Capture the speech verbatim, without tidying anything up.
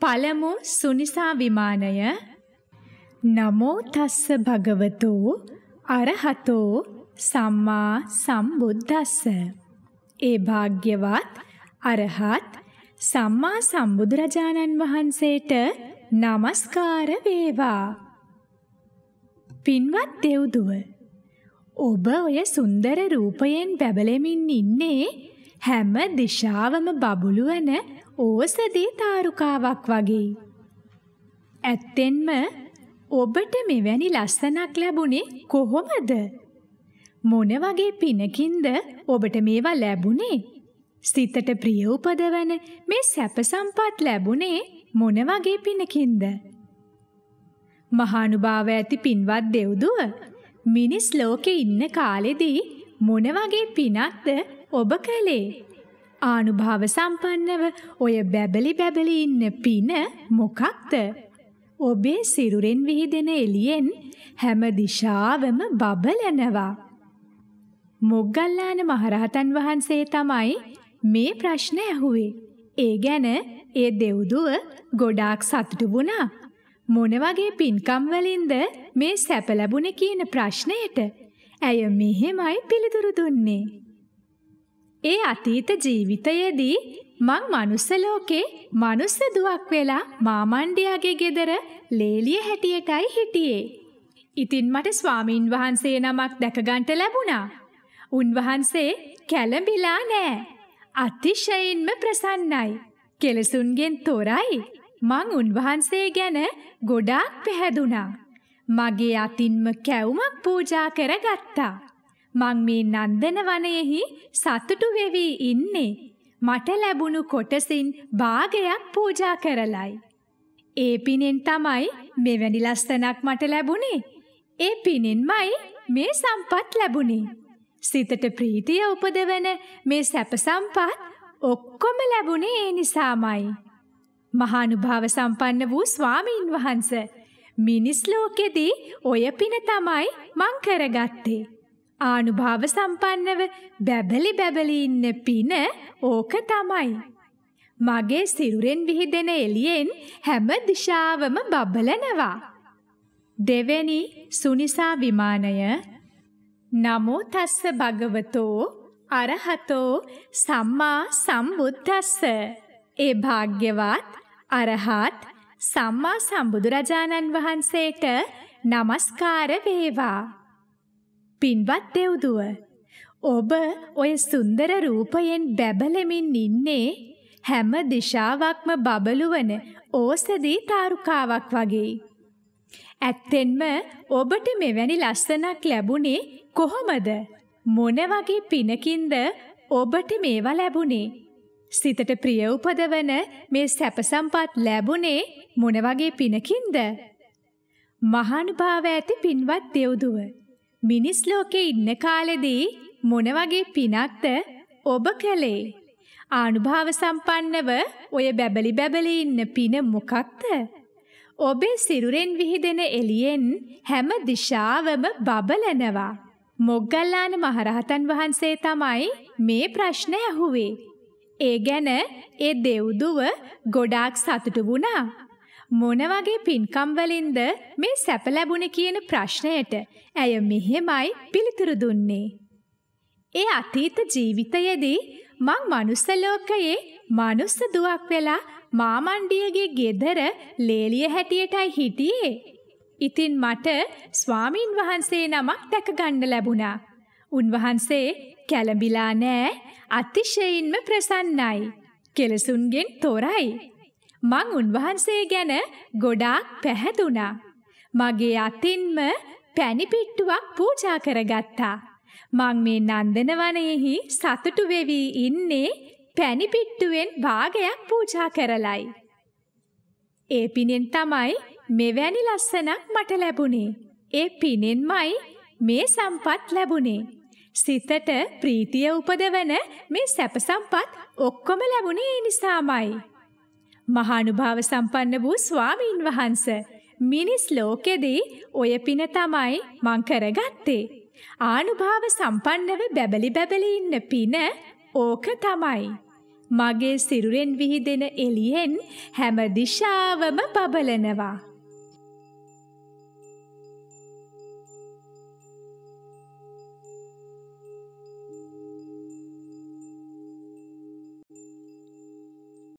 පළමු සුනිසා විමානය. නමෝ තස්ස භගවතෝ අරහතෝ සම්මා සම්බුද්දස්ස. ඒ භාග්‍යවත් අරහත් සම්මා සම්බුදුරජාණන් වහන්සේට නමස්කාර වේවා. පින්වත් දෙව්දුව, ඔබ ඔය සුන්දර රූපයෙන් බැබලෙමින් ඉන්නේ හැම දිශාවම බබළුවන ඕසදී තාරුකාවක් වගේ. ඇත්තෙන්ම ඔබට මෙවැනි ලස්සනක් ලැබුණේ කොහොමද? මොන වගේ පිනකින්ද ඔබට මේවා ලැබුණේ? සිතට ප්‍රිය උපදවන මේ සැප සම්පත් ලැබුණේ මොන වගේ පිනකින්ද? මහානුභාව ඇති පින්වත් දෙව්දුව, මිනිස් ලෝකේ ඉන්න කාලෙදී මොන වගේ පිනක්ද ඔබ කළේ? ආනුභාව සම්පන්නව ඔය බැබලි බැබලි ඉන්න පින මොකක්ද? ඔබේ සිරුරෙන් විහිදෙන එළියෙන් හැම දිශාවම බබලනවා. මොග්ගල්ලාන මහරහතන් වහන්සේ තමයි මේ ප්‍රශ්න ඇහුවේ. ඒ ගැන ඒ දෙව්දුව ගොඩාක් සතුටු වුණා. මොන වගේ පින්කම් වලින්ද මේ සැප ලැබුණේ කියන ප්‍රශ්නයට ඇය මෙහෙමයි පිළිතුරු දුන්නේ. ඒ අතීත ජීවිතයේදී මං මනුස්ස ලෝකේ මනුස්ස දුවක් වෙලා මාමණ්ඩියාගේ ගෙදර ලේලිය හැටියටයි හිටියේ. ඉතින් මට ස්වාමීන් වහන්සේ නමක් දැක ගන්නට ලැබුණා. උන්වහන්සේ කැළඹිලා නෑ. අතිශයින්ම ප්‍රසන්නයි. කෙලසුන්ගෙන් තොරයි. මං උන්වහන්සේ ගැන ගොඩාක් පැහැදුනා. මගේ අතින්ම කැවුමක් පූජා කරගත්තා. මං මේ නන්දන වනයේහි සතුටු වෙවි ඉන්නේ. මට ලැබුණු කොටසින් භාගයක් පූජා කරලයි. ඒ පිනෙන් තමයි මෙවැනි ලස්සනක් මට ලැබුණේ. ඒ පිනෙන්මයි මේ සම්පත් ලැබුණේ. සිතට ප්‍රීතිය උපදවන මේ සැප සම්පත් ඔක්කොම ලැබුණේ ඒ නිසාමයි. මහානුභාව සම්පන්න වූ ස්වාමීන් වහන්සේ, මිනිස් ලෝකෙදී ඔය පින තමයි මං කරගත්තේ. ආනුභාව සම්පන්නව බැබලි බැබලි ඉන්න පින ඕක තමයි. මගේ සිරුරෙන් විහිදෙන එළියෙන් හැම දිශාවම බබලනවා. දෙවෙනි සුනිසා විමානය. නමෝ තස්ස භගවතෝ අරහතෝ සම්මා සම්බුද්දස්ස. ඒ භාග්‍යවත් අරහත් සම්මා සම්බුදුරජාණන් වහන්සේට නමස්කාර වේවා. පින්වත් දෙව්දුව, ඔබ ඔය සුන්දර රූපයෙන් බැබලෙමින් ඉන්නේ හැම දිශාවක්ම බබළුවන ඕසදී තාරුකාවක් වගේ. ඇත්තෙන්ම ඔබට මෙවැනි ලස්සනක් ලැබුණේ කොහොමද? මොන වගේ පිනකින්ද ඔබට මේවා ලැබුණේ? සිතට ප්‍රිය උපදවන මේ සැප සම්පත් ලැබුණේ මොන වගේ පිනකින්ද? මහානුභාව ඇති පින්වත් දෙව්දුව, මිනිස් ලෝකේ ඉන්න කාලෙදී මොන වගේ පිනක්ද ඔබ කළේ? ආනුභාව සම්පන්නව ඔය බැබලි බැබලි ඉන්න පින මොකක්ද? ඔබේ සිරුරෙන් විහිදෙන එළියෙන් හැම දිශාවම බබලනවා. මොග්ගල්ලාන මහරහතන් වහන්සේ තමයි මේ ප්‍රශ්න ඇහුවේ. ඒ ගැන ඒ දෙව්දුව ගොඩාක් සතුටු වුණා. මොන වගේ පින්කම් වලින්ද මේ සැප ලැබුණේ කියන ප්‍රශ්නයට ඇය මෙහෙමයි පිළිතුරු දුන්නේ. ඒ අතීත ජීවිතයේදී මං මනුස්ස ලෝකයේ මනුස්ස දුවක් වෙලා මාමණ්ඩියගේ ගෙදර ලේලිය හැටියටයි හිටියේ. ඉතින් මට ස්වාමීන් වහන්සේ නමක් දැක ගන්න ලැබුණා. උන්වහන්සේ කැළඹිලා නෑ. අතිශයින්ම ප්‍රසන්නයි. කෙලසුන්ගෙන් තොරයි. මං උන්වහන්සේ ගැන ගොඩාක් පැහැදුනා. මගේ අතින්ම පැණි පිට්ටුවක් පූජා කරගත්තා. මං මේ නන්දන වනයේහි සතුටු වෙවි ඉන්නේ පැණි පිට්ටුවෙන් භාගයක් පූජා කරලයි. ඒ පිනෙන් තමයි මෙවැනි ලස්සනක් මට ලැබුණේ. ඒ පිනෙන්මයි මේ සම්පත් ලැබුණේ. සිතට ප්‍රීතිය උපදවන මේ සැප සම්පත් ඔක්කොම ලැබුණේ ඒ නිසාමයි. මහානුභාව සම්පන්න වූ ස්වාමීන් වහන්සේ, මිනිස් ලෝකෙදී ඔය පින තමයි මං කරගත්තේ. ආනුභාව සම්පන්නව බැබලි බැබලි ඉන්න පින ඕක තමයි. මගේ සිරුරෙන් විහිදෙන එළියෙන් හැම දිශාවම බබලනවා.